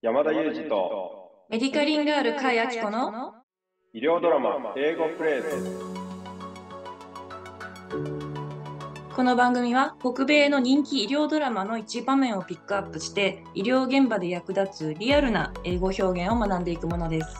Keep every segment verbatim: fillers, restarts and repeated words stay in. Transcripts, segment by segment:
山田裕二とメディカリンガール甲斐明子の医療ドラマ英語フレーズ。 この番組は北米の人気医療ドラマの一場面をピックアップして医療現場で役立つリアルな英語表現を学んでいくものです。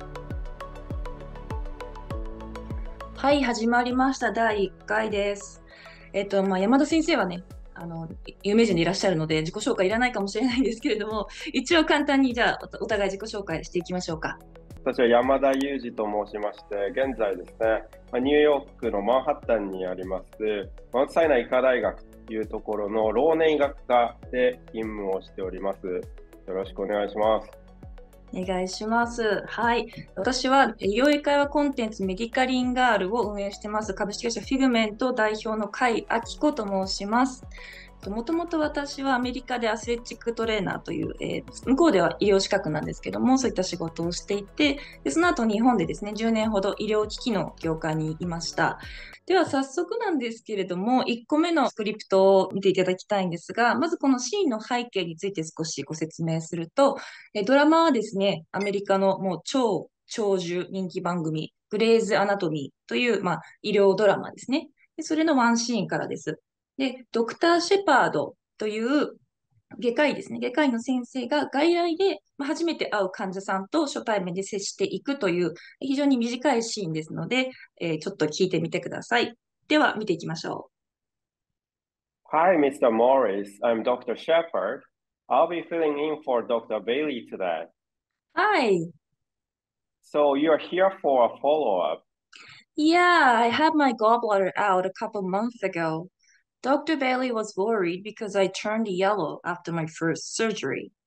はい、始まりました。だいいっかいです。えっと、まあ、山田先生はね、あの、有名人でいらっしゃるので自己紹介いらないかもしれないんですけれども、一応簡単にじゃあおお互い自己紹介していきましょうか。 私は山田裕二と申しまして、現在ですね、まあニューヨークのマンハッタンにありますマウントサイナ医科大学というところの老年医学科で勤務をしております。よろしくお願いします。 お願いします。はい。私は医療英会話コンテンツメディカリンガールを運営してます株式会社フィグメント代表の甲斐明子と申します。もともと私はアメリカでアスレチックトレーナーという、えー向こうでは医療資格なんですけども、そういった仕事をしていて、でその後日本でですね、じゅうねんほど医療機器の業界にいました。では早速なんですけれども、いっこめのスクリプトを見ていただきたいんですが、まずこのシーンの背景について少しご説明すると、えドラマはですね、アメリカのもう超長寿人気番組、グレイズ・アナトミーという、まあ、医療ドラマですね。でそれのワンシーンからです。で、ドクター・シェパードという外科医ですね。外科医の先生が外来でまあ初めて会う患者さんと初対面で接していくという非常に短いシーンですので、えーちょっと聞いてみてください。では、見ていきましょ Hi, Mister Morris. I'm Doctor Shepard. I'll be filling in for Doctor Bailey today. う。はい。 So you're here for a follow-up. Yeah, I had my gallbladder out a couple months ago. Doctor Bailey was worried because I turned yellow after my first surgery.